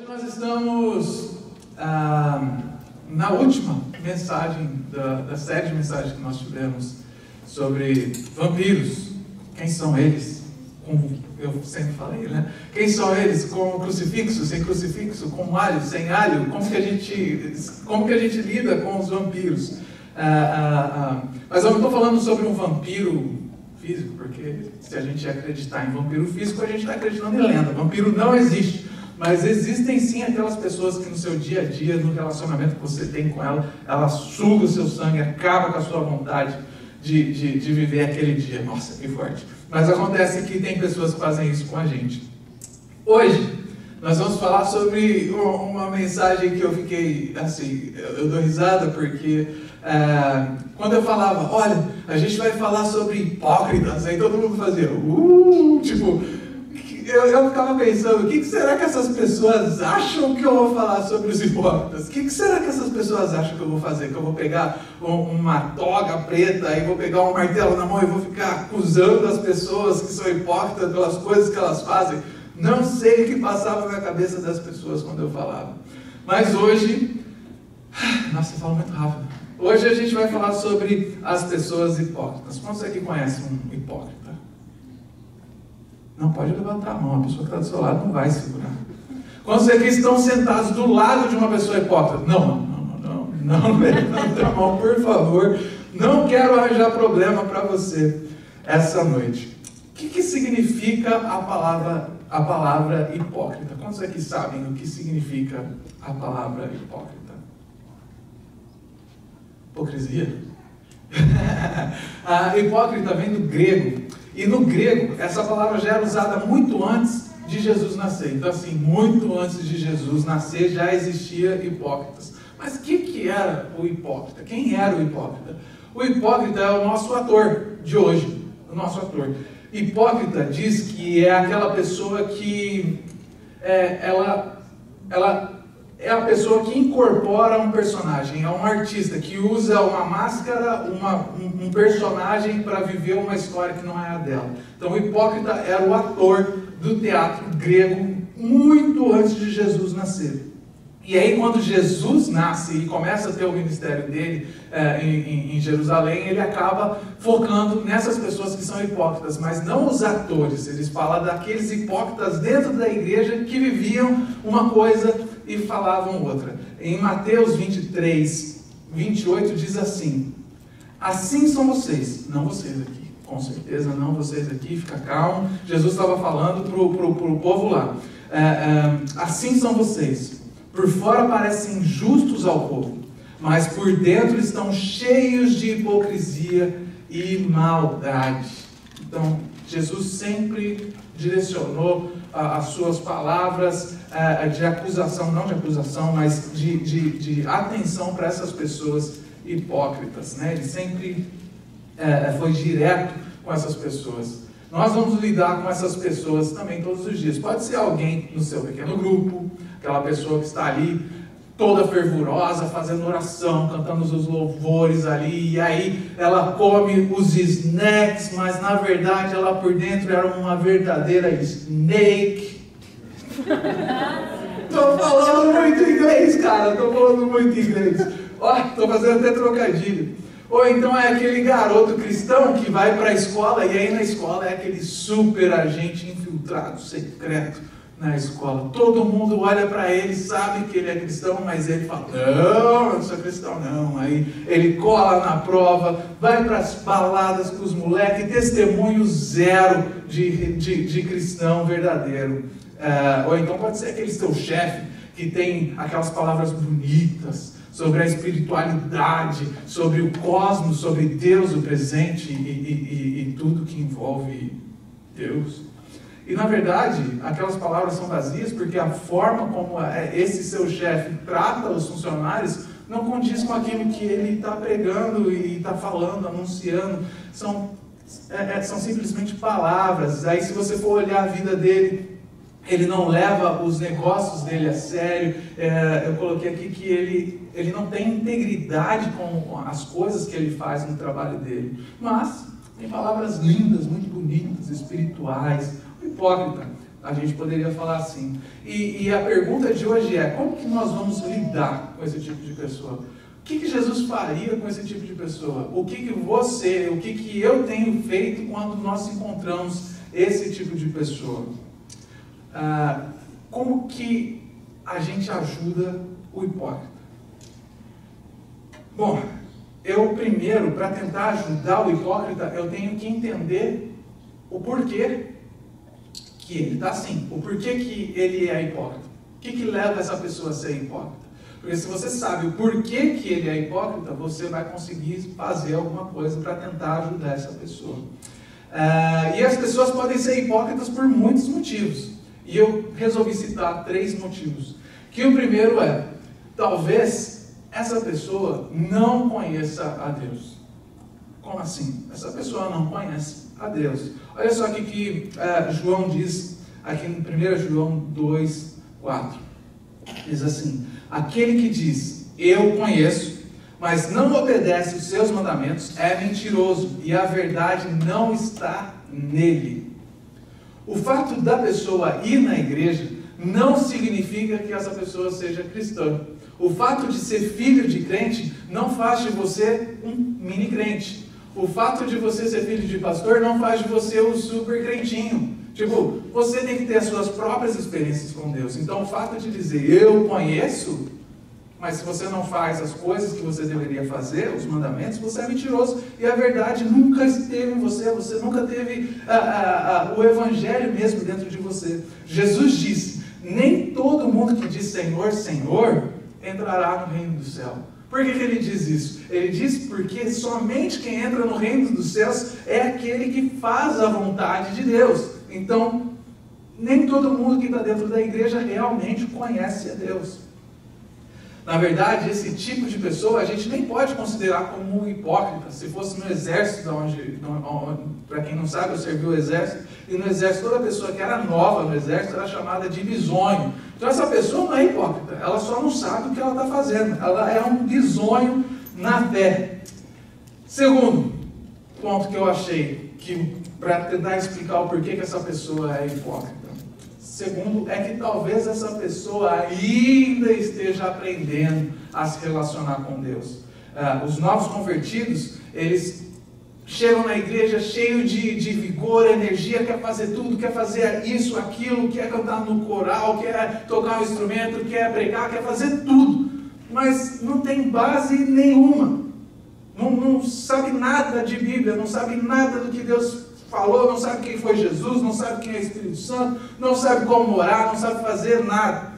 Nós estamos na última mensagem da série de mensagens que nós tivemos sobre vampiros. Quem são eles? Como eu sempre falei, né? Quem são eles? Com crucifixo, sem crucifixo, com alho, sem alho? Como que a gente lida com os vampiros? Mas eu não estou falando sobre um vampiro físico, porque se a gente acreditar em vampiro físico, a gente está acreditando em lenda. Vampiro não existe. Mas existem sim aquelas pessoas que no seu dia a dia, no relacionamento que você tem com ela suga o seu sangue, acaba com a sua vontade de viver aquele dia. Nossa, que forte. Mas acontece que tem pessoas que fazem isso com a gente. Hoje, nós vamos falar sobre uma mensagem que eu fiquei, assim, eu dou risada porque quando eu falava, olha, a gente vai falar sobre hipócritas, aí todo mundo fazia, tipo... Eu ficava pensando, o que será que essas pessoas acham que eu vou falar sobre os hipócritas? O que será que essas pessoas acham que eu vou fazer? Que eu vou pegar uma toga preta e vou pegar um martelo na mão e vou ficar acusando as pessoas que são hipócritas pelas coisas que elas fazem? Não sei o que passava na cabeça das pessoas quando eu falava. Mas hoje... Nossa, eu falo muito rápido. Hoje a gente vai falar sobre as pessoas hipócritas. Quantos aqui conhecem um hipócrita? Não pode levantar a mão, a pessoa que está do seu lado não vai segurar. Quantos aqui estão sentados do lado de uma pessoa hipócrita? Não levanta a mão, por favor. Não quero arranjar problema para você essa noite. O que significa a palavra hipócrita? Quantos aqui sabem o que significa a palavra hipócrita? Hipocrisia? A hipócrita vem do grego. E no grego, essa palavra já era usada muito antes de Jesus nascer. Então, assim, muito antes de Jesus nascer já existia hipócritas. Mas o que era o hipócrita? Quem era o hipócrita? O hipócrita é o nosso ator de hoje. O nosso ator. Hipócrita diz que é aquela pessoa que ela é a pessoa que incorpora um personagem, é um artista que usa uma máscara, um personagem para viver uma história que não é a dela. Então o hipócrita era o ator do teatro grego muito antes de Jesus nascer. E aí quando Jesus nasce e começa a ter o ministério dele em Jerusalém, ele acaba focando nessas pessoas que são hipócritas, mas não os atores. Eles falam daqueles hipócritas dentro da igreja que viviam uma coisa e falavam outra. Em Mateus 23, 28 diz assim: assim são vocês, não vocês aqui, com certeza não vocês aqui, fica calmo. Jesus estava falando para o povo lá. Assim são vocês. Por fora parecem justos ao povo, mas por dentro estão cheios de hipocrisia e maldade. Então, Jesus sempre direcionou as suas palavras de acusação, não de acusação, mas de atenção para essas pessoas hipócritas, né? Ele sempre foi direto com essas pessoas. Nós vamos lidar com essas pessoas também todos os dias. Pode ser alguém no seu pequeno grupo, aquela pessoa que está ali toda fervorosa, fazendo oração, cantando os louvores ali, e aí ela come os snacks, mas na verdade ela por dentro era uma verdadeira snake. Estou falando muito inglês, cara, estou falando muito inglês. Ó, estou fazendo até trocadilho. Ou então é aquele garoto cristão que vai para a escola e aí na escola é aquele super agente infiltrado, secreto na escola. Todo mundo olha para ele, sabe que ele é cristão, mas ele fala, não, eu não sou cristão não. Aí ele cola na prova, vai para as baladas com os moleques, testemunho zero de cristão verdadeiro. Ou então pode ser aquele seu chefe que tem aquelas palavras bonitas sobre a espiritualidade, sobre o cosmos, sobre Deus, o presente e tudo que envolve Deus. E na verdade, aquelas palavras são vazias porque a forma como esse seu chefe trata os funcionários não condiz com aquilo que ele está pregando e está falando, anunciando. São simplesmente palavras. Aí se você for olhar a vida dele, ele não leva os negócios dele a sério. Eu coloquei aqui que ele não tem integridade com as coisas que ele faz no trabalho dele. Mas tem palavras lindas, muito bonitas, espirituais. O hipócrita A gente poderia falar assim. E a pergunta de hoje é, como que nós vamos lidar com esse tipo de pessoa? O que Jesus faria com esse tipo de pessoa? O que eu tenho feito quando nós encontramos esse tipo de pessoa? Como que a gente ajuda o hipócrita? Bom, eu primeiro, para tentar ajudar o hipócrita, eu tenho que entender o porquê que ele está assim. O porquê que ele é hipócrita. O que leva essa pessoa a ser hipócrita? Porque se você sabe o porquê que ele é hipócrita, você vai conseguir fazer alguma coisa para tentar ajudar essa pessoa. E as pessoas podem ser hipócritas por muitos motivos. E eu resolvi citar 3 motivos. Que o primeiro é, talvez essa pessoa não conheça a Deus. Como assim? Essa pessoa não conhece a Deus. Olha só o que João diz aqui no 1 João 2:4. Diz assim: aquele que diz, eu conheço, mas não obedece os seus mandamentos, é mentiroso, e a verdade não está nele. O fato da pessoa ir na igreja não significa que essa pessoa seja cristã. O fato de ser filho de crente não faz de você um mini crente. O fato de você ser filho de pastor não faz de você um super crentinho. Tipo, você tem que ter as suas próprias experiências com Deus. Então, o fato de dizer, eu conheço, mas se você não faz as coisas que você deveria fazer, os mandamentos, você é mentiroso. E a verdade nunca esteve em você. Você nunca teve o evangelho mesmo dentro de você. Jesus disse, nem todo mundo que diz Senhor, Senhor, entrará no reino do céu. Por que ele diz isso? Ele diz porque somente quem entra no reino dos céus é aquele que faz a vontade de Deus. Então, nem todo mundo que está dentro da igreja realmente conhece a Deus. Na verdade, esse tipo de pessoa a gente nem pode considerar como hipócrita. Se fosse no exército, para quem não sabe, eu servi o exército, e no exército toda pessoa que era nova no exército era chamada de bisonho. Então essa pessoa não é hipócrita, ela só não sabe o que ela está fazendo. Ela é um bisonho na fé. Segundo ponto que eu achei, para tentar explicar o porquê que essa pessoa é hipócrita. Segundo, é que talvez essa pessoa ainda esteja aprendendo a se relacionar com Deus. Os novos convertidos, eles chegam na igreja cheio de vigor, energia, quer fazer tudo, quer fazer isso, aquilo, quer cantar no coral, quer tocar um instrumento, quer pregar, quer fazer tudo. Mas não tem base nenhuma. Não sabe nada de Bíblia, não sabe nada do que Deus falou, não sabe quem foi Jesus, não sabe quem é o Espírito Santo, não sabe como orar, não sabe fazer nada.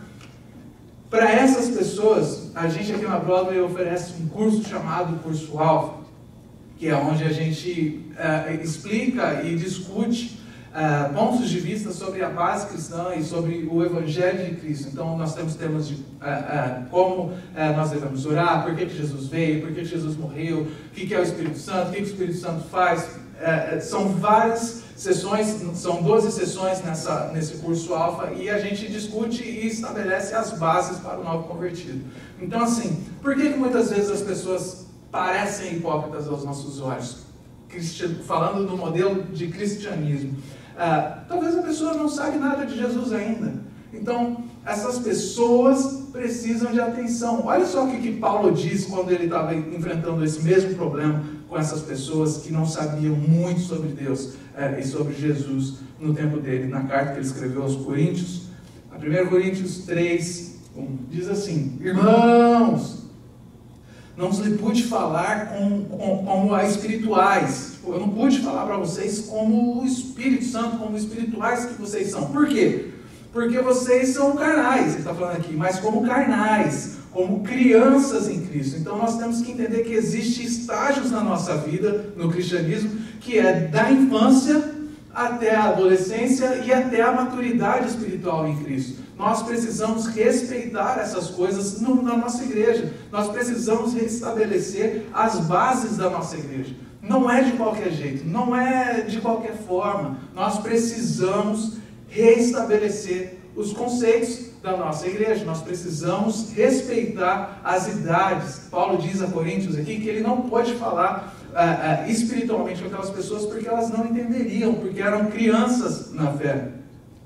Para essas pessoas, a gente aqui na Broadway oferece um curso chamado Curso Alfa, que é onde a gente explica e discute pontos de vista sobre a base cristã e sobre o Evangelho de Cristo. Então, nós temos temas de como nós devemos orar, por que Jesus veio, por que Jesus morreu, o que é o Espírito Santo, o que o Espírito Santo faz. São várias sessões, são 12 sessões nesse curso Alfa, e a gente discute e estabelece as bases para o novo convertido. Então, assim, por que muitas vezes as pessoas parecem hipócritas aos nossos olhos? Falando do modelo de cristianismo. Talvez a pessoa não sabe nada de Jesus ainda. Então, essas pessoas precisam de atenção. Olha só o que Paulo diz quando ele estava enfrentando esse mesmo problema com essas pessoas que não sabiam muito sobre Deus e sobre Jesus no tempo dele, na carta que ele escreveu aos Coríntios. A 1 Coríntios 3, 1, diz assim: irmãos, não lhe pude falar como a espirituais. Eu não pude falar para vocês como o Espírito Santo, como espirituais que vocês são. Por quê? Porque vocês são carnais, ele está falando aqui, mas como carnais, como crianças em Cristo. Então nós temos que entender que existem estágios na nossa vida, no cristianismo, que é da infância até a adolescência e até a maturidade espiritual em Cristo. Nós precisamos respeitar essas coisas na nossa igreja. Nós precisamos restabelecer as bases da nossa igreja. Não é de qualquer jeito, não é de qualquer forma. Nós precisamos restabelecer os conceitos da nossa igreja. Nós precisamos respeitar as idades. Paulo diz a Coríntios aqui que ele não pode falar espiritualmente com aquelas pessoas porque elas não entenderiam, porque eram crianças na fé.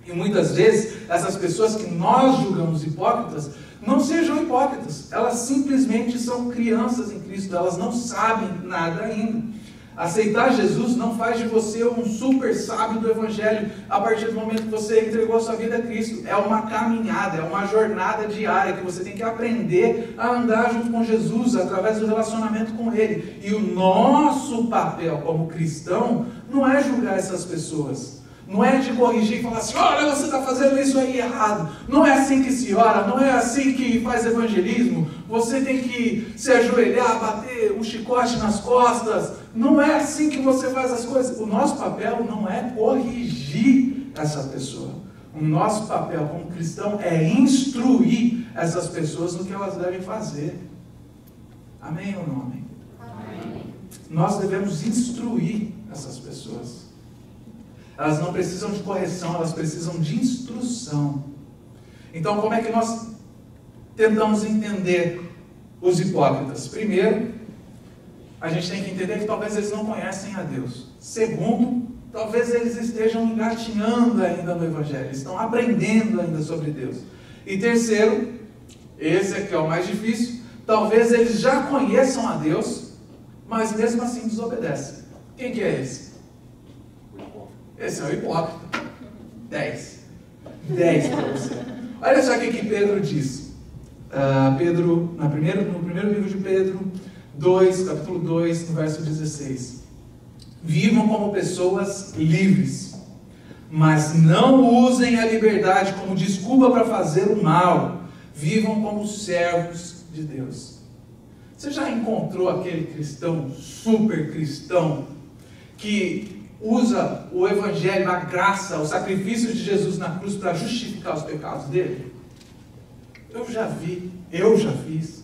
E muitas vezes, essas pessoas que nós julgamos hipócritas, não sejam hipócritas. Elas simplesmente são crianças em Cristo, elas não sabem nada ainda. Aceitar Jesus não faz de você um super sábio do Evangelho a partir do momento que você entregou a sua vida a Cristo. É uma caminhada, é uma jornada diária que você tem que aprender a andar junto com Jesus, através do relacionamento com Ele. E o nosso papel como cristão não é julgar essas pessoas. Não é de corrigir e falar assim, olha, você está fazendo isso aí errado. Não é assim que se ora, não é assim que faz evangelismo. Você tem que se ajoelhar, bater um chicote nas costas. Não é assim que você faz as coisas. O nosso papel não é corrigir essa pessoa. O nosso papel como cristão é instruir essas pessoas no que elas devem fazer. Amém ou não amém? Amém. Nós devemos instruir essas pessoas. Elas não precisam de correção, elas precisam de instrução. Então, como é que nós tentamos entender os hipócritas? Primeiro, a gente tem que entender que talvez eles não conhecem a Deus. Segundo, talvez eles estejam engatinhando ainda no Evangelho, estão aprendendo ainda sobre Deus. E terceiro, esse aqui é o mais difícil, talvez eles já conheçam a Deus, mas mesmo assim desobedecem. Quem que é esse? Esse é o hipócrita. 10 para você. Olha só o que Pedro diz. No primeiro livro de Pedro 2, capítulo 2, no verso 16. Vivam como pessoas livres, mas não usem a liberdade como desculpa para fazer o mal. Vivam como servos de Deus. Você já encontrou aquele cristão, super cristão, que usa o Evangelho, a graça, o sacrifício de Jesus na cruz para justificar os pecados dele? Eu já fiz.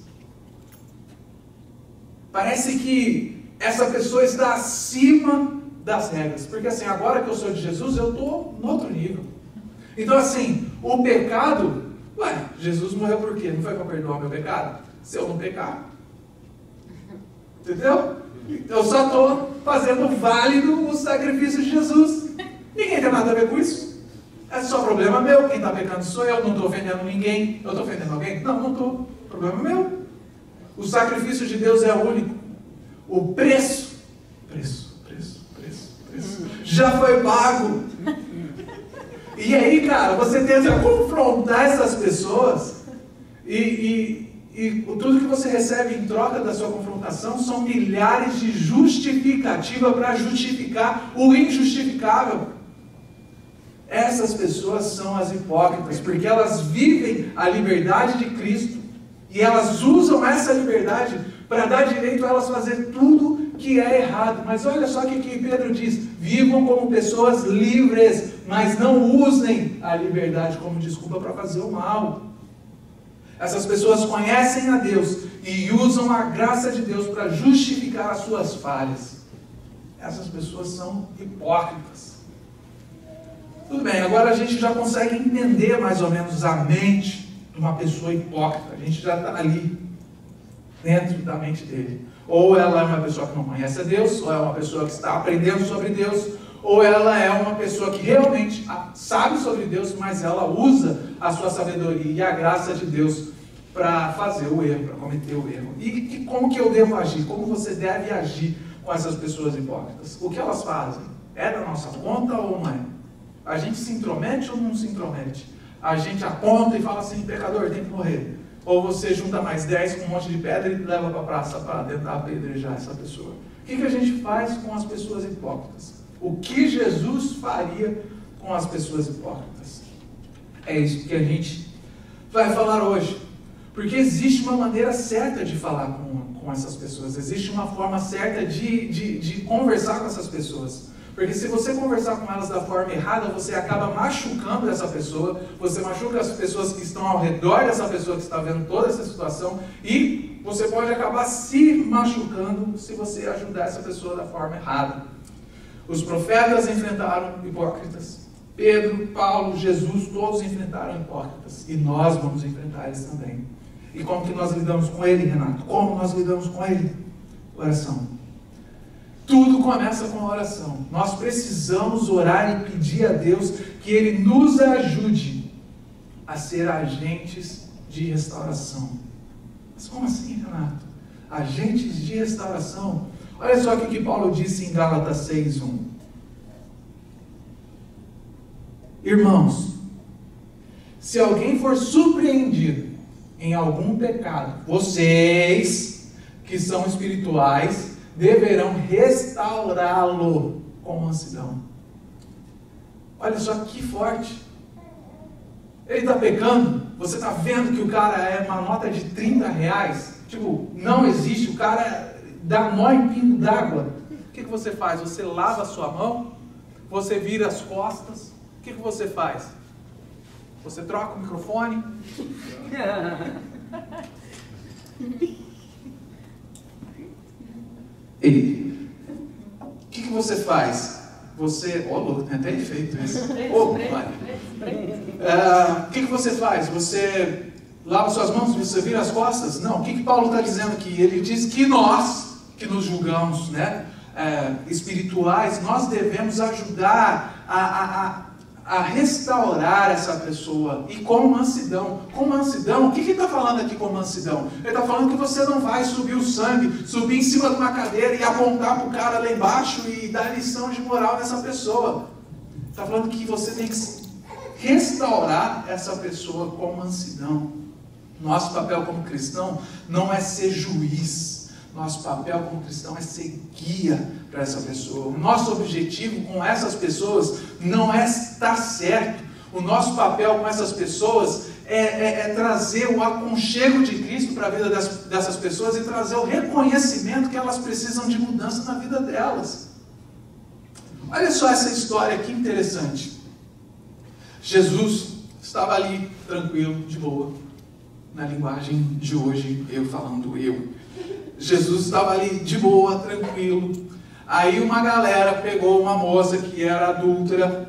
Parece que essa pessoa está acima das regras, porque assim, agora que eu sou de Jesus, eu estou no outro nível. Então assim, o pecado, Jesus morreu por quê? Não foi para perdoar o meu pecado? Se eu não pecar. Entendeu? Eu só estou fazendo válido o sacrifício de Jesus. Ninguém tem nada a ver com isso. É só problema meu. Quem está pecando sou eu. Não estou ofendendo ninguém. Eu estou ofendendo alguém? Não estou. Problema meu. O sacrifício de Deus é único. O preço já foi pago. E aí, cara, você tenta confrontar essas pessoas e tudo que você recebe em troca da sua confrontação são milhares de justificativas para justificar o injustificável. Essas pessoas são as hipócritas, porque elas vivem a liberdade de Cristo e elas usam essa liberdade para dar direito a elas fazer tudo que é errado. Mas olha só o que Pedro diz: vivam como pessoas livres, mas não usem a liberdade como desculpa para fazer o mal. Essas pessoas conhecem a Deus e usam a graça de Deus para justificar as suas falhas. Essas pessoas são hipócritas. Tudo bem, agora a gente já consegue entender mais ou menos a mente de uma pessoa hipócrita. A gente já está ali, dentro da mente dele. Ou ela é uma pessoa que não conhece a Deus, ou é uma pessoa que está aprendendo sobre Deus, ou ela é uma pessoa que realmente sabe sobre Deus, mas ela usa a sua sabedoria e a graça de Deus para fazer o erro, para cometer o erro. E como que eu devo agir? Como você deve agir com essas pessoas hipócritas? O que elas fazem? É da nossa conta ou não é? A gente se intromete ou não se intromete? A gente aponta e fala assim: pecador, tem que morrer. Ou você junta mais 10 com um monte de pedra e leva para a praça para tentar apedrejar essa pessoa. O que a gente faz com as pessoas hipócritas? O que Jesus faria com as pessoas hipócritas? É isso que a gente vai falar hoje. Porque existe uma maneira certa de falar com essas pessoas. Existe uma forma certa de conversar com essas pessoas. Porque se você conversar com elas da forma errada, você acaba machucando essa pessoa, você machuca as pessoas que estão ao redor dessa pessoa que está vendo toda essa situação, e você pode acabar se machucando se você ajudar essa pessoa da forma errada. Os profetas enfrentaram hipócritas. Pedro, Paulo, Jesus, todos enfrentaram hipócritas. E nós vamos enfrentar eles também. E como que nós lidamos com ele, Renato? Como nós lidamos com ele? Oração. Tudo começa com a oração. Nós precisamos orar e pedir a Deus que Ele nos ajude a ser agentes de restauração. Mas como assim, Renato? Agentes de restauração? Olha só o que Paulo disse em Gálatas 6:1. Irmãos, se alguém for surpreendido em algum pecado, vocês que são espirituais deverão restaurá-lo com mansidão. Olha só que forte. Ele está pecando, você está vendo que o cara é uma nota de R$30, tipo, não existe, o cara dá nó em pingo d'água. O que você faz? Você lava a sua mão, você vira as costas, o que você faz? Você troca o microfone? E o que você faz? Você... Ó, louco, tem até efeito isso. O que você faz? Você lava suas mãos, você vira as costas? Não, o que Paulo está dizendo aqui? Ele diz que nós, que nos julgamos, né, espirituais, nós devemos ajudar a restaurar essa pessoa, e com mansidão. Com mansidão, o que ele está falando aqui com mansidão? Ele está falando que você não vai subir o sangue, subir em cima de uma cadeira e apontar para o cara lá embaixo e dar lição de moral nessa pessoa. Está falando que você tem que restaurar essa pessoa com mansidão. Nosso papel como cristão não é ser juiz. Nosso papel como cristão é ser guia para essa pessoa. O nosso objetivo com essas pessoas não é estar certo. O nosso papel com essas pessoas é trazer o aconchego de Cristo para a vida dessas pessoas e trazer o reconhecimento que elas precisam de mudança na vida delas. Olha só essa história que interessante. Jesus estava ali, tranquilo, de boa. Na linguagem de hoje, eu falando eu. Jesus estava ali de boa, tranquilo. Aí uma galera pegou uma moça que era adúltera.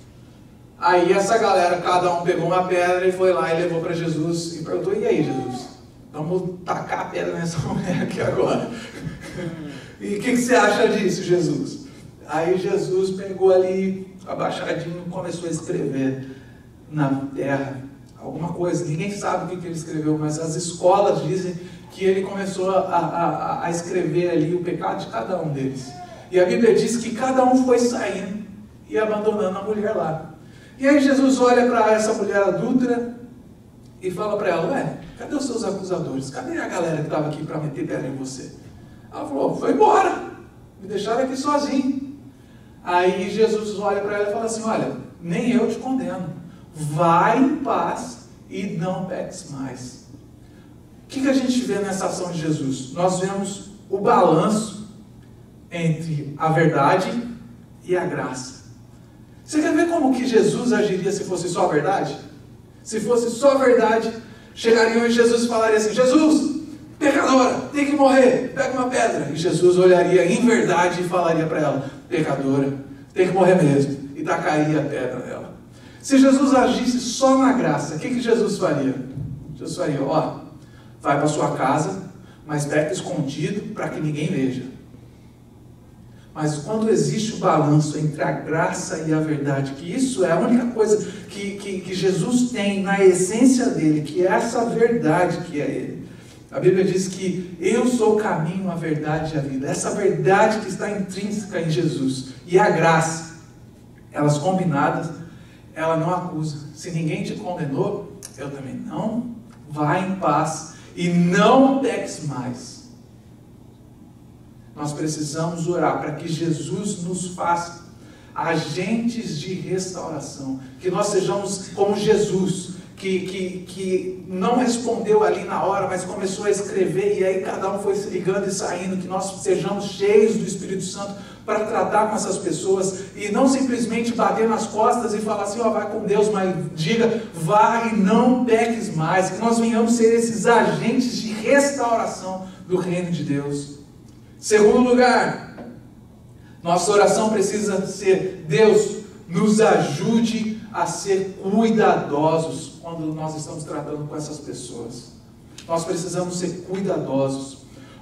Aí essa galera, cada um pegou uma pedra e foi lá e levou para Jesus e perguntou: e aí, Jesus? Vamos tacar a pedra nessa mulher aqui agora. E o que você acha disso, Jesus? Aí Jesus pegou ali, abaixadinho, começou a escrever na terra alguma coisa. Ninguém sabe o que ele escreveu, mas as escolas dizem que ele começou a escrever ali o pecado de cada um deles. E a Bíblia diz que cada um foi saindo e abandonando a mulher lá. E aí Jesus olha para essa mulher adúltera e fala para ela: ué, cadê os seus acusadores? Cadê a galera que estava aqui para meter pedra em você? Ela falou: foi embora, me deixaram aqui sozinho. Aí Jesus olha para ela e fala assim: olha, nem eu te condeno, vai em paz e não peques mais. O que a gente vê nessa ação de Jesus? Nós vemos o balanço entre a verdade e a graça. Você quer ver como que Jesus agiria se fosse só a verdade? Se fosse só a verdade, chegariam em Jesus e falariam assim: Jesus, pecadora, tem que morrer, pega uma pedra. E Jesus olharia em verdade e falaria para ela: pecadora, tem que morrer mesmo. E tacaria a pedra nela. Se Jesus agisse só na graça, o que Jesus faria? Jesus faria: ó, vai para sua casa, mas peca escondido para que ninguém veja. Mas quando existe o balanço entre a graça e a verdade, que isso é a única coisa que Jesus tem na essência dele, que é essa verdade que é ele. A Bíblia diz que eu sou o caminho, a verdade e a vida. Essa verdade que está intrínseca em Jesus. E a graça, elas combinadas, ela não acusa. Se ninguém te condenou, eu também não. Vai em paz e não peques mais. Nós precisamos orar para que Jesus nos faça agentes de restauração. Que nós sejamos como Jesus, que não respondeu ali na hora, mas começou a escrever, e aí cada um foi se ligando e saindo. Que nós sejamos cheios do Espírito Santo para tratar com essas pessoas, e não simplesmente bater nas costas e falar assim: ó, vai com Deus, mas diga, vai e não peques mais. Que nós venhamos ser esses agentes de restauração do reino de Deus. Segundo lugar, nossa oração precisa ser: Deus, nos ajude a ser cuidadosos quando nós estamos tratando com essas pessoas. Nós precisamos ser cuidadosos.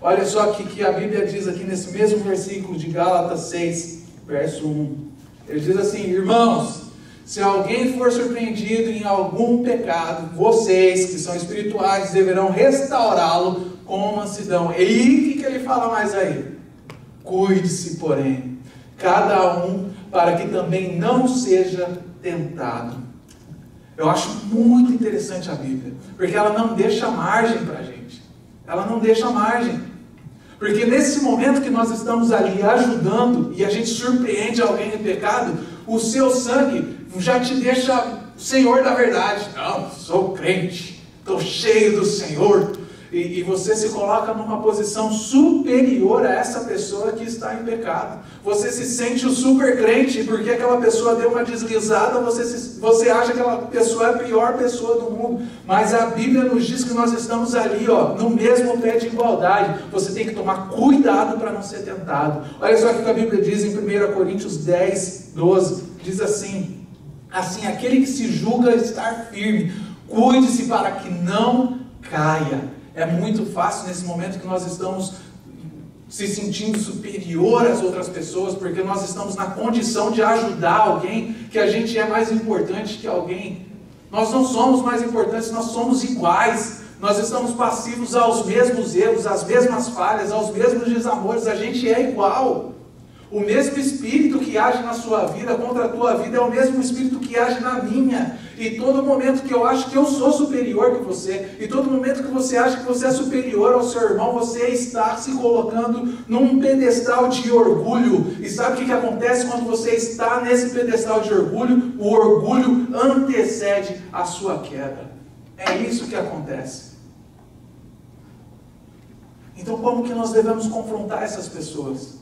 Olha só o que a Bíblia diz aqui nesse mesmo versículo de Gálatas 6, verso 1. Ele diz assim: irmãos, se alguém for surpreendido em algum pecado, vocês que são espirituais deverão restaurá-lo com mansidão. E o que ele fala mais aí? Cuide-se, porém, cada um, para que também não seja tentado. Eu acho muito interessante a Bíblia, porque ela não deixa margem para a gente. Ela não deixa margem. Porque nesse momento que nós estamos ali ajudando e a gente surpreende alguém em pecado, o seu sangue já te deixa Senhor da verdade. Não, sou crente, estou cheio do Senhor. E você se coloca numa posição superior a essa pessoa que está em pecado. Você se sente o super crente, porque aquela pessoa deu uma deslizada, você acha que aquela pessoa é a pior pessoa do mundo. Mas a Bíblia nos diz que nós estamos ali, no mesmo pé de igualdade. Você tem que tomar cuidado para não ser tentado. Olha só o que a Bíblia diz em 1 Coríntios 10, 12. Diz assim, aquele que se julga estar firme, cuide-se para que não caia. É muito fácil nesse momento que nós estamos se sentindo superior às outras pessoas, porque nós estamos na condição de ajudar alguém, que a gente é mais importante que alguém. Nós não somos mais importantes, nós somos iguais. Nós estamos passivos aos mesmos erros, às mesmas falhas, aos mesmos desamores. A gente é igual. O mesmo Espírito que age na sua vida contra a tua vida é o mesmo Espírito que age na minha. E todo momento que eu acho que eu sou superior que você, e todo momento que você acha que você é superior ao seu irmão, você está se colocando num pedestal de orgulho. E sabe o que acontece quando você está nesse pedestal de orgulho? O orgulho antecede a sua queda. É isso que acontece. Então como que nós devemos confrontar essas pessoas?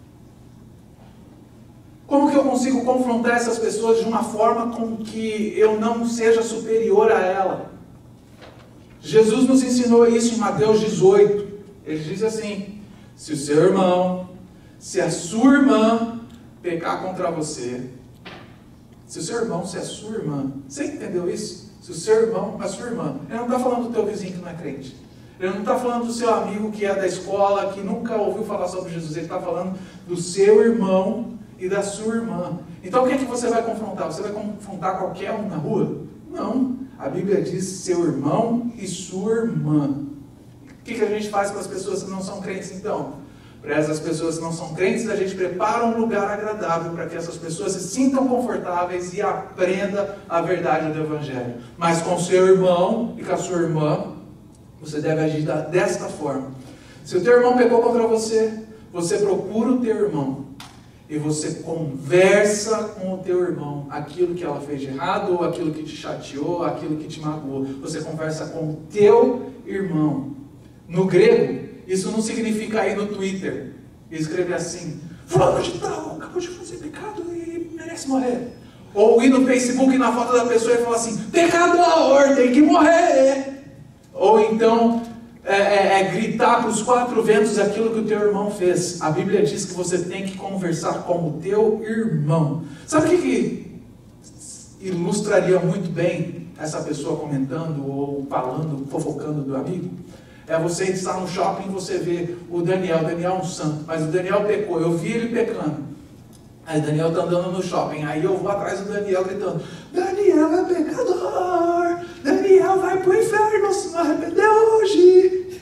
Como que eu consigo confrontar essas pessoas de uma forma com que eu não seja superior a ela? Jesus nos ensinou isso em Mateus 18. Ele diz assim: se o seu irmão, se a sua irmã pecar contra você, se o seu irmão, se a sua irmã, você entendeu isso? Se o seu irmão, a sua irmã, ele não está falando do teu vizinho que não é crente. Ele não está falando do seu amigo que é da escola, que nunca ouviu falar sobre Jesus. Ele está falando do seu irmão e da sua irmã. Então o que é que você vai confrontar? Você vai confrontar qualquer um na rua? Não. A Bíblia diz seu irmão e sua irmã. O que a gente faz para as pessoas que não são crentes então? Para essas pessoas que não são crentes, a gente prepara um lugar agradável para que essas pessoas se sintam confortáveis e aprendam a verdade do Evangelho. Mas com seu irmão e com a sua irmã, você deve agir desta forma. Se o teu irmão pecou contra você, você procura o teu irmão e você conversa com o teu irmão aquilo que ela fez de errado, ou aquilo que te chateou, aquilo que te magoou. Você conversa com o teu irmão. No grego, isso não significa ir no Twitter e escrever assim: fulano de tal, acabou de fazer pecado e merece morrer. Ou ir no Facebook na foto da pessoa e falar assim: pecador, tem que morrer. Ou então gritar para os quatro ventos aquilo que o teu irmão fez. A Bíblia diz que você tem que conversar com o teu irmão. Sabe o que ilustraria muito bem essa pessoa comentando ou falando, fofocando do amigo? É você estar no shopping e você vê o Daniel é um santo, mas o Daniel pecou, eu vi ele pecando. Aí o Daniel está andando no shopping, aí eu vou atrás do Daniel gritando: Daniel é pecador, Daniel vai para o inferno se não arrepender hoje.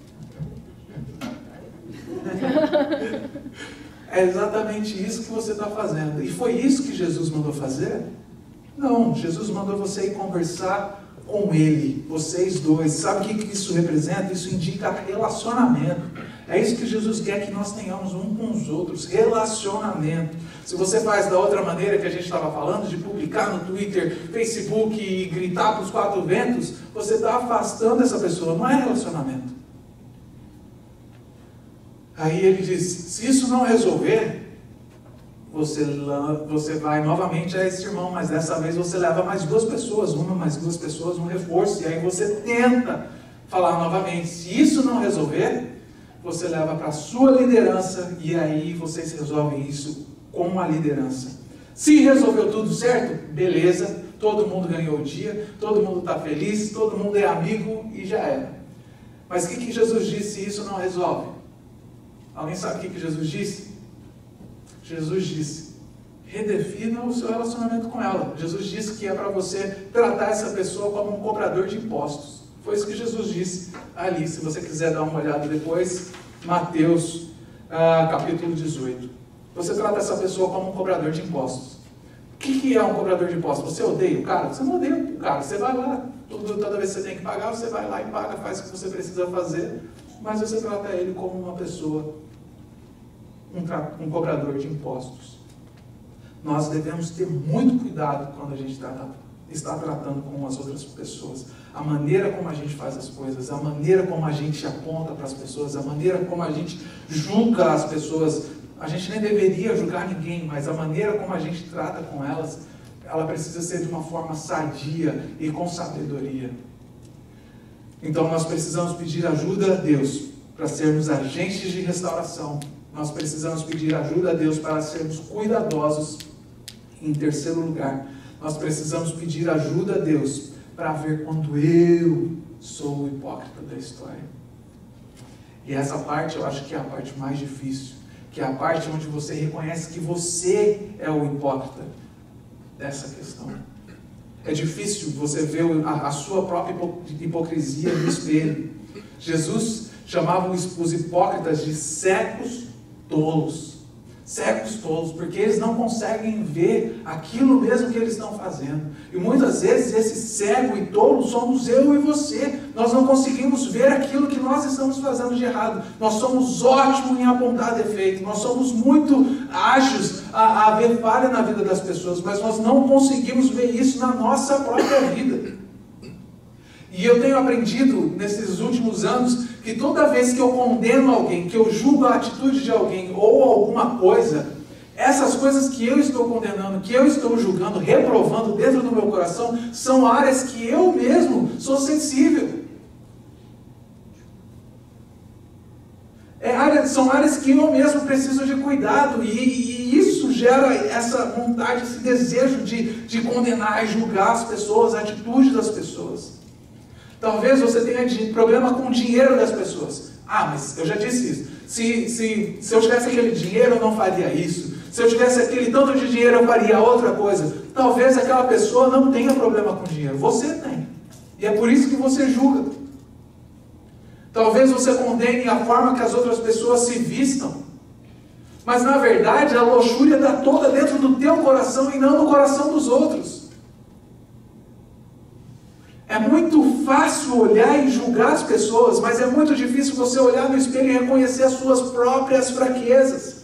É exatamente isso que você está fazendo. E foi isso que Jesus mandou fazer? Não, Jesus mandou você ir conversar com Ele, vocês dois. Sabe o que isso representa? Isso indica relacionamento. É isso que Jesus quer que nós tenhamos um com os outros, relacionamento. Se você faz da outra maneira que a gente estava falando, de publicar no Twitter, Facebook e gritar para os quatro ventos, você está afastando essa pessoa, não é relacionamento. Aí ele diz: se isso não resolver, você vai novamente a esse irmão, mas dessa vez você leva mais duas pessoas, um reforço, e aí você tenta falar novamente. Se isso não resolver, você leva para a sua liderança, e aí vocês resolvem isso com a liderança. Se resolveu tudo certo, beleza, todo mundo ganhou o dia, todo mundo está feliz, todo mundo é amigo e já era. Mas o que Jesus disse? Isso não resolve. Alguém sabe o que Jesus disse? Jesus disse: redefina o seu relacionamento com ela. Jesus disse que é para você tratar essa pessoa como um cobrador de impostos. Foi isso que Jesus disse ali. Se você quiser dar uma olhada depois, Mateus capítulo 18. Você trata essa pessoa como um cobrador de impostos. O que é um cobrador de impostos? Você odeia o cara? Você não odeia o cara. Você vai lá, toda vez que você tem que pagar, você vai lá e paga, faz o que você precisa fazer, mas você trata ele como uma pessoa, um cobrador de impostos. Nós devemos ter muito cuidado quando a gente está tratando com as outras pessoas. A maneira como a gente faz as coisas, a maneira como a gente aponta para as pessoas, a maneira como a gente julga as pessoas. A gente nem deveria julgar ninguém, mas a maneira como a gente trata com elas, ela precisa ser de uma forma sadia e com sabedoria. Então nós precisamos pedir ajuda a Deus para sermos agentes de restauração. Nós precisamos pedir ajuda a Deus para sermos cuidadosos. Em terceiro lugar, nós precisamos pedir ajuda a Deus para ver quando eu sou o hipócrita da história. E essa parte eu acho que é a parte mais difícil, que é a parte onde você reconhece que você é o hipócrita dessa questão. É difícil você ver a sua própria hipocrisia no espelho. Jesus chamava os hipócritas de cegos tolos. Cegos tolos, porque eles não conseguem ver aquilo mesmo que eles estão fazendo. E muitas vezes esse cego e tolo somos eu e você. Nós não conseguimos ver aquilo que nós estamos fazendo de errado. Nós somos ótimos em apontar defeito. Nós somos muito ágeis a ver falha na vida das pessoas, mas nós não conseguimos ver isso na nossa própria vida. E eu tenho aprendido nesses últimos anos que toda vez que eu condeno alguém, que eu julgo a atitude de alguém ou alguma coisa, essas coisas que eu estou condenando, que eu estou julgando, reprovando dentro do meu coração, são áreas que eu mesmo sou sensível. São áreas que eu mesmo preciso de cuidado, e isso gera essa vontade, esse desejo de condenar e julgar as pessoas, a atitude das pessoas. Talvez você tenha problema com o dinheiro das pessoas. Mas eu já disse isso. Se eu tivesse aquele dinheiro, eu não faria isso. Se eu tivesse aquele tanto de dinheiro, eu faria outra coisa. Talvez aquela pessoa não tenha problema com dinheiro. Você tem. E é por isso que você julga. Talvez você condene a forma que as outras pessoas se vistam. Mas na verdade, a luxúria está toda dentro do teu coração e não no coração dos outros. É muito fácil olhar e julgar as pessoas, mas é muito difícil você olhar no espelho e reconhecer as suas próprias fraquezas.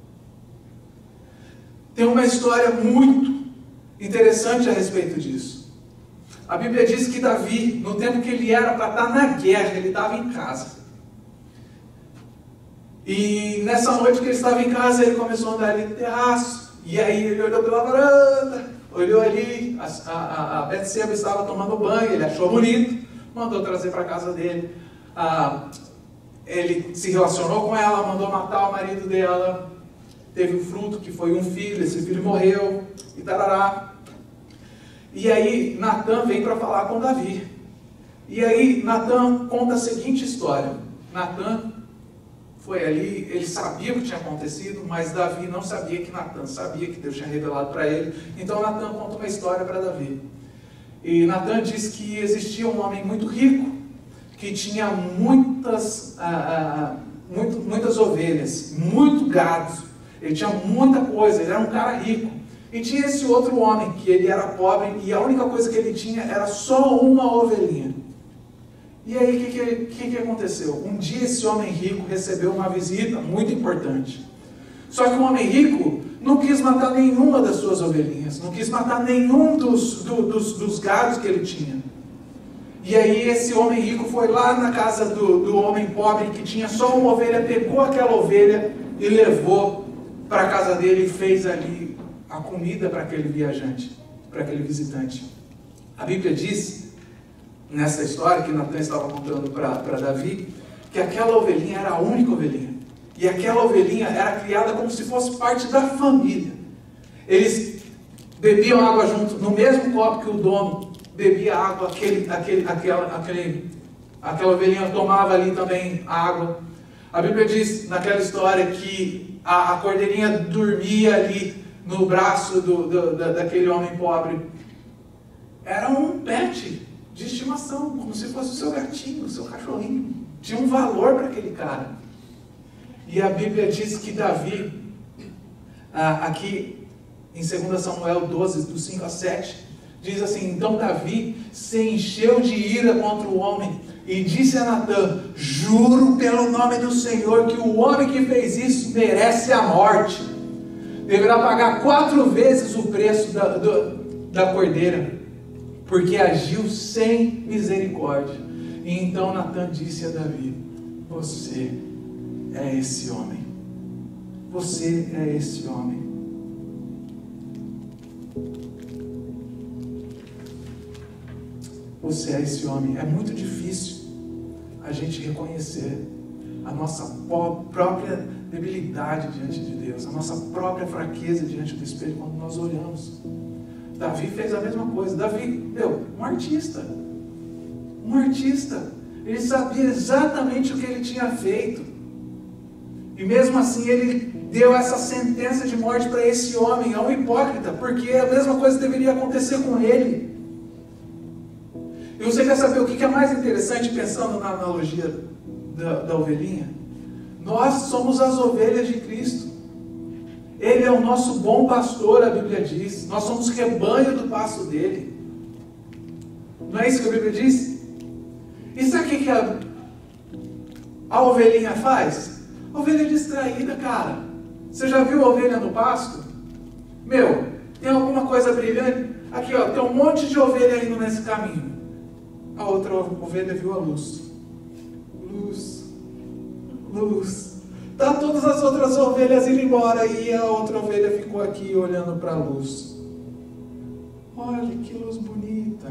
Tem uma história muito interessante a respeito disso. A Bíblia diz que Davi, no tempo que ele era para estar na guerra, ele estava em casa. E nessa noite que ele estava em casa, ele começou a andar ali no terraço, e aí ele olhou pela varanda, olhou ali, a Betseba estava tomando banho, ele achou bonito, mandou trazer para a casa dele. Ele se relacionou com ela, mandou matar o marido dela, teve um fruto que foi um filho, esse filho morreu, e tarará. E aí Natan vem para falar com Davi. E aí Natan conta a seguinte história. Natan foi ali, ele sabia o que tinha acontecido, mas Davi não sabia que Natan sabia, que Deus tinha revelado para ele. Então Natan conta uma história para Davi. E Natan diz que existia um homem muito rico, que tinha muitas ovelhas, muito gado. Ele tinha muita coisa, ele era um cara rico. E tinha esse outro homem, que ele era pobre, e a única coisa que ele tinha era só uma ovelhinha. E aí, o que aconteceu? Um dia esse homem rico recebeu uma visita muito importante. Só que o homem rico não quis matar nenhuma das suas ovelhinhas, não quis matar nenhum dos gados que ele tinha. E aí esse homem rico foi lá na casa do homem pobre, que tinha só uma ovelha, pegou aquela ovelha e levou para a casa dele e fez ali a comida para aquele viajante, para aquele visitante. A Bíblia diz, nessa história que Natan estava contando para Davi, que aquela ovelhinha era a única ovelhinha. E aquela ovelhinha era criada como se fosse parte da família. Eles bebiam água junto, no mesmo copo que o dono bebia água, Aquela ovelhinha tomava ali também água. A Bíblia diz naquela história que a cordeirinha dormia ali no braço daquele homem pobre. Era um pet de estimação, como se fosse o seu gatinho, o seu cachorrinho. Tinha um valor para aquele cara. E a Bíblia diz que Davi, aqui em 2 Samuel 12, do 5 a 7, diz assim: então Davi se encheu de ira contra o homem e disse a Natã: juro pelo nome do Senhor que o homem que fez isso merece a morte. Deverá pagar 4 vezes o preço da cordeira, porque agiu sem misericórdia. E então Natã disse a Davi: você é esse homem. Você é esse homem. Você é esse homem. É muito difícil a gente reconhecer a nossa própria debilidade diante de Deus, a nossa própria fraqueza diante do espelho quando nós olhamos. Davi fez a mesma coisa. Davi, um artista. Um artista. Ele sabia exatamente o que ele tinha feito. E mesmo assim ele deu essa sentença de morte para esse homem. É um hipócrita, porque a mesma coisa deveria acontecer com ele. E você quer saber o que é mais interessante, pensando na analogia da ovelhinha? Nós somos as ovelhas de Cristo. Ele é o nosso bom pastor, a Bíblia diz. Nós somos rebanho do pasto dele. Não é isso que a Bíblia diz? E sabe o que a ovelhinha faz? A ovelha distraída, cara. Você já viu a ovelha no pasto? Tem alguma coisa brilhante? Aqui, tem um monte de ovelha indo nesse caminho. A outra ovelha viu a luz. Luz. Luz. Tá todas as outras ovelhas indo embora e a outra ovelha ficou aqui olhando para a luz. Olha que luz bonita.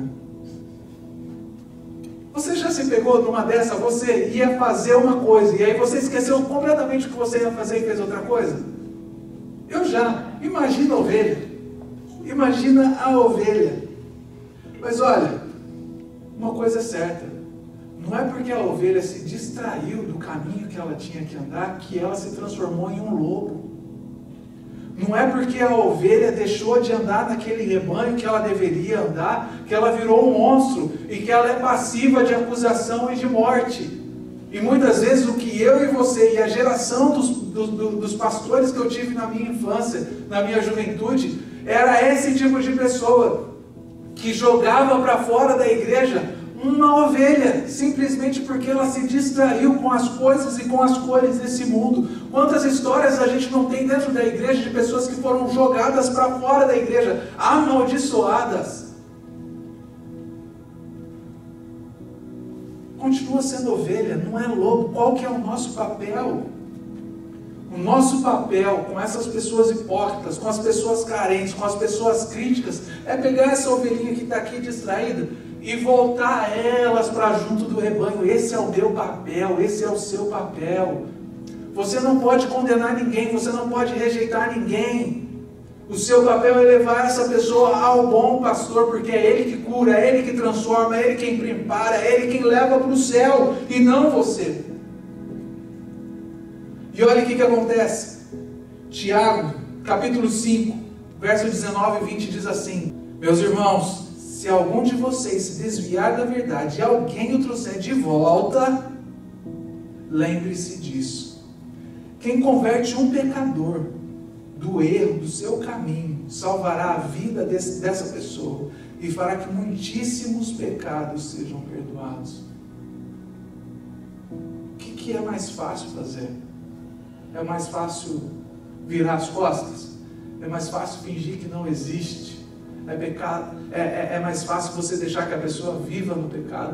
Você já se pegou numa dessa? Você ia fazer uma coisa e aí você esqueceu completamente o que você ia fazer e fez outra coisa? Eu já. Imagina a ovelha. Imagina a ovelha. Mas olha, uma coisa é certa. Não é porque a ovelha se distraiu do caminho que ela tinha que andar que ela se transformou em um lobo. Não é porque a ovelha deixou de andar naquele rebanho que ela deveria andar, que ela virou um monstro e que ela é passiva de acusação e de morte. E muitas vezes o que eu e você e a geração dos pastores que eu tive na minha infância, na minha juventude, era esse tipo de pessoa que jogava para fora da igreja uma ovelha, simplesmente porque ela se distraiu com as coisas e com as cores desse mundo. Quantas histórias a gente não tem dentro da igreja de pessoas que foram jogadas para fora da igreja, amaldiçoadas. Continua sendo ovelha, não é lobo. Qual que é o nosso papel? O nosso papel com essas pessoas hipócritas, com as pessoas carentes, com as pessoas críticas, é pegar essa ovelhinha que está aqui distraída e voltar elas para junto do rebanho. Esse é o meu papel, esse é o seu papel. Você não pode condenar ninguém, você não pode rejeitar ninguém. O seu papel é levar essa pessoa ao bom pastor, porque é ele que cura, é ele que transforma, é ele quem prepara, é ele quem leva para o céu, e não você. E olha o que acontece. Tiago, capítulo 5, verso 19 e 20 diz assim: meus irmãos, se algum de vocês se desviar da verdade e alguém o trouxer de volta, lembre-se disso. Quem converte um pecador do erro, do seu caminho, salvará a vida dessa pessoa e fará que muitíssimos pecados sejam perdoados. O que é mais fácil fazer? É mais fácil virar as costas? É mais fácil fingir que não existe? É pecado? É mais fácil você deixar que a pessoa viva no pecado?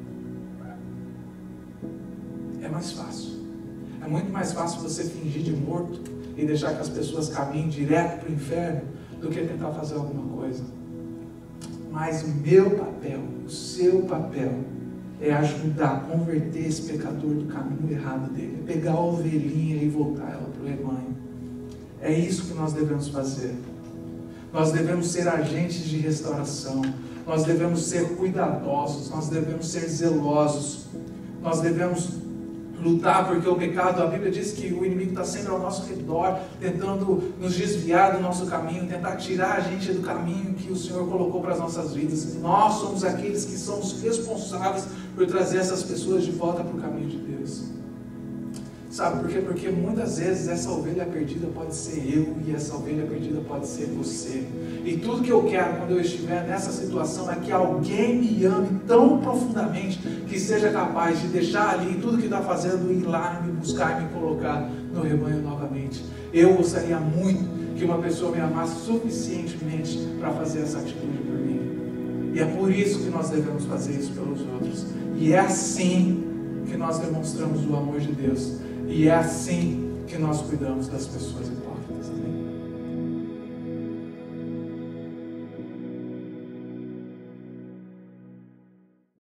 É mais fácil. É muito mais fácil você fingir de morto e deixar que as pessoas caminhem direto para o inferno do que tentar fazer alguma coisa. Mas o meu papel, o seu papel, é ajudar a converter esse pecador do caminho errado dele, é pegar a ovelhinha e voltar ela para o rebanho. É isso que nós devemos fazer. Nós devemos ser agentes de restauração. nós devemos ser cuidadosos, nós devemos ser zelosos, nós devemos lutar, porque o pecado, a Bíblia diz que o inimigo está sempre ao nosso redor, tentando nos desviar do nosso caminho, tentar tirar a gente do caminho que o Senhor colocou para as nossas vidas. E nós somos aqueles que somos responsáveis por trazer essas pessoas de volta para o caminho de Deus. Sabe por quê? Porque muitas vezes essa ovelha perdida pode ser eu, e essa ovelha perdida pode ser você. E tudo que eu quero quando eu estiver nessa situação é que alguém me ame tão profundamente que seja capaz de deixar ali tudo que está fazendo, ir lá, me buscar e me colocar no rebanho novamente. Eu gostaria muito que uma pessoa me amasse suficientemente para fazer essa atitude por mim. E é por isso que nós devemos fazer isso pelos outros. E é assim que nós demonstramos o amor de Deus. E é assim que nós cuidamos das pessoas hipócritas.